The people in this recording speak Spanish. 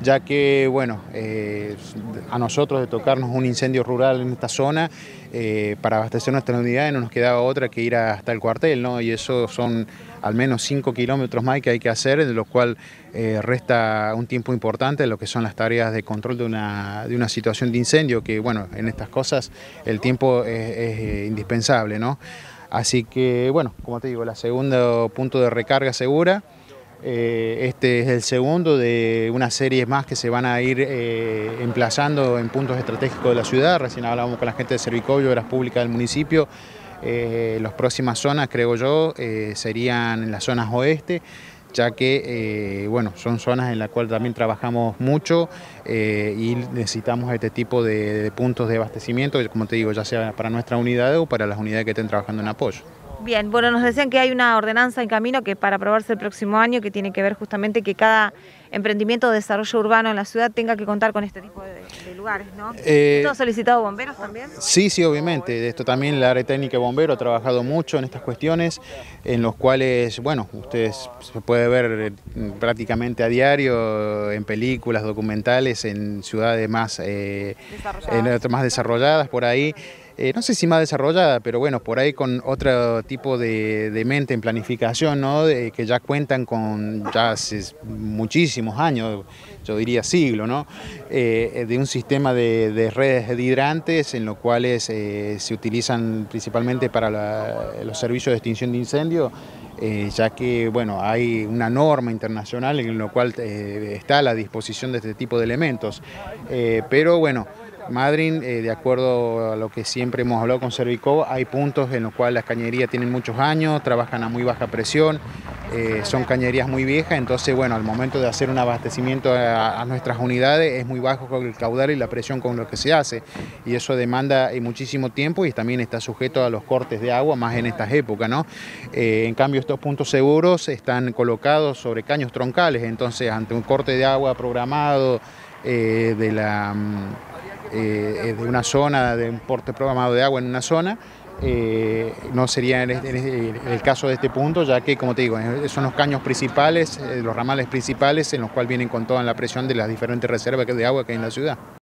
ya que, bueno, a nosotros de tocarnos un incendio rural en esta zona, para abastecer nuestras unidades no nos quedaba otra que ir hasta el cuartel, ¿no? Y eso son al menos 5 kilómetros más que hay que hacer, de lo cual resta un tiempo importante en lo que son las tareas de control de una situación de incendio, que, bueno, en estas cosas el tiempo es indispensable, ¿no? Así que, bueno, como te digo, el segundo punto de recarga segura. Este es el segundo de una serie más que se van a ir emplazando en puntos estratégicos de la ciudad. Recién hablábamos con la gente de Servicó y Obras Públicas del municipio. Las próximas zonas, creo yo, serían en las zonas oeste, ya que bueno, son zonas en las cuales también trabajamos mucho y necesitamos este tipo de puntos de abastecimiento, como te digo, ya sea para nuestra unidad o para las unidades que estén trabajando en apoyo. Bien, bueno, nos decían que hay una ordenanza en camino que para aprobarse el próximo año, que tiene que ver justamente que cada emprendimiento de desarrollo urbano en la ciudad tenga que contar con este tipo de lugares, ¿no? ¿Esto ha solicitado bomberos también? Sí, sí, obviamente. De esto también la área técnica de bombero ha trabajado mucho en estas cuestiones, en los cuales, bueno, ustedes se puede ver prácticamente a diario en películas, documentales, en ciudades más desarrolladas por ahí. No sé si más desarrollada, pero bueno, por ahí con otro tipo de mente en planificación, ¿no? Que ya cuentan con ya hace muchísimos años, yo diría siglo, ¿no? De un sistema de redes de hidrantes en los cuales se utilizan principalmente para los servicios de extinción de incendios, ya que, bueno, hay una norma internacional en la cual está a la disposición de este tipo de elementos, pero bueno, Madryn, de acuerdo a lo que siempre hemos hablado con Servicó, hay puntos en los cuales las cañerías tienen muchos años, trabajan a muy baja presión, son cañerías muy viejas, entonces, bueno, al momento de hacer un abastecimiento a nuestras unidades es muy bajo con el caudal y la presión con lo que se hace, y eso demanda muchísimo tiempo y también está sujeto a los cortes de agua, más en estas épocas, ¿no? En cambio, estos puntos seguros están colocados sobre caños troncales, entonces, ante un corte de agua programado de una zona, de un porte programado de agua en una zona, no sería en el caso de este punto, ya que, como te digo, son los caños principales, los ramales principales en los cuales vienen con toda la presión de las diferentes reservas de agua que hay en la ciudad.